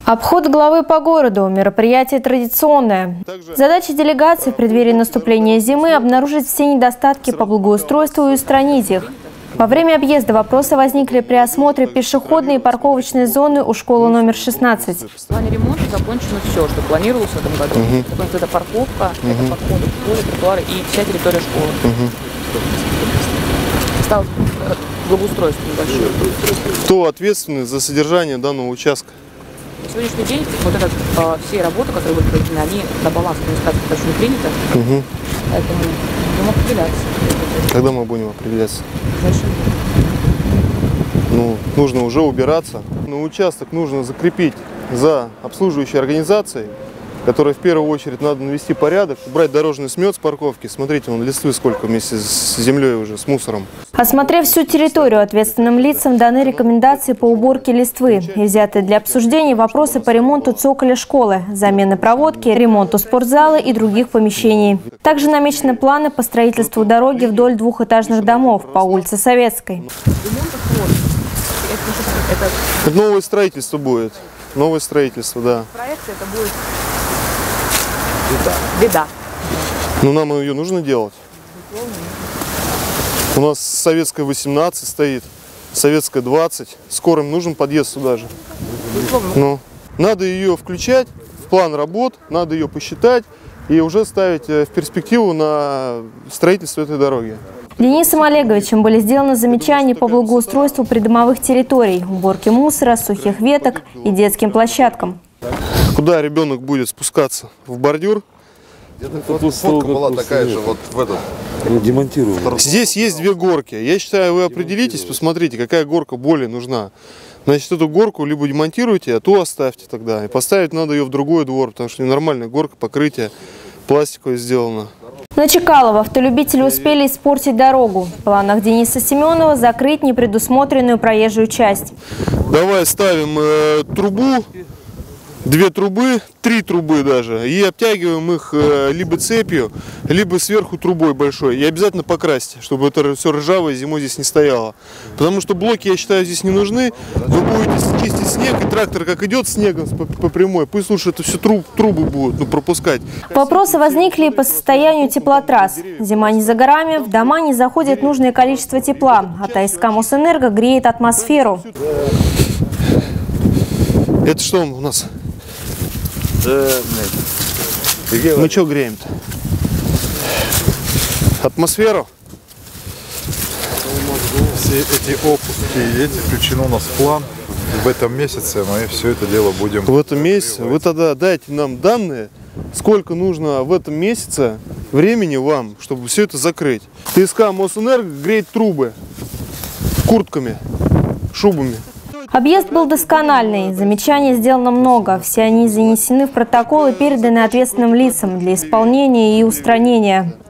Обход главы по городу. Мероприятие традиционное. Задача делегации в преддверии наступления зимы – обнаружить все недостатки по благоустройству и устранить их. Во время объезда вопросы возникли при осмотре пешеходной и парковочной зоны у школы номер 16. В плане ремонта закончено все, что планировалось в этом году. Это парковка, это подходы к школе, тротуары и вся территория школы. Осталось благоустройство небольшое. Кто ответственный за содержание данного участка? На сегодняшний день вот это, все работы, которые были проведены, они на баланс администрации еще не приняты. Поэтому будем определяться. Когда мы будем определяться? Дальше. Ну, нужно уже убираться. Но участок нужно закрепить за обслуживающей организацией, которой в первую очередь надо навести порядок, убрать дорожный смет с парковки. Смотрите, вон листвы сколько вместе с землей уже, с мусором. Осмотрев всю территорию, ответственным лицам даны рекомендации по уборке листвы и взяты для обсуждения вопросы по ремонту цоколя школы, замены проводки, ремонту спортзала и других помещений. Также намечены планы по строительству дороги вдоль двухэтажных домов по улице Советской. Это новое строительство будет. Новое строительство, да. Проекция это будет беда. Ну, нам ее нужно делать. У нас Советская 18 стоит, Советская 20. Скоро им нужен подъезд сюда же. Ну, надо ее включать в план работ, надо ее посчитать и уже ставить в перспективу на строительство этой дороги. Денисом Олеговичем были сделаны замечания по благоустройству придомовых территорий, уборке мусора, сухих веток и детским площадкам. Куда ребенок будет спускаться? В бордюр? Фотка была такая же вот в этот. Демонтируем. Здесь есть две горки. Я считаю, вы определитесь, посмотрите, какая горка более нужна. Значит, эту горку либо демонтируйте, а ту оставьте тогда. И поставить надо ее в другой двор, потому что ненормальная горка, покрытие пластиковое сделано. На Чекалова автолюбители успели испортить дорогу. В планах Дениса Семенова закрыть непредусмотренную проезжую часть. Давай ставим трубу, 2 трубы, 3 трубы даже, и обтягиваем их либо цепью, либо сверху трубой большой. И обязательно покрасьте, чтобы это все ржавое зимой здесь не стояло. Потому что блоки, я считаю, здесь не нужны. Вы будете чистить снег, и трактор как идет снегом по прямой, пусть лучше это все трубы будут пропускать. Вопросы возникли и по состоянию теплотрасс. Зима не за горами, в дома не заходит нужное количество тепла, а ТСК Мосэнерго греет атмосферу. Это что у нас? Мы что греем-то? Атмосферу? Все эти опуски, эти включены у нас в план. В этом месяце мы все это дело будем... В этом месяце? Вы тогда дайте нам данные, сколько нужно в этом месяце времени вам, чтобы все это закрыть. ТСК Мосэнерго греет трубы куртками, шубами. Объезд был доскональный, замечаний сделано много. Все они занесены в протокол и переданы ответственным лицам для исполнения и устранения.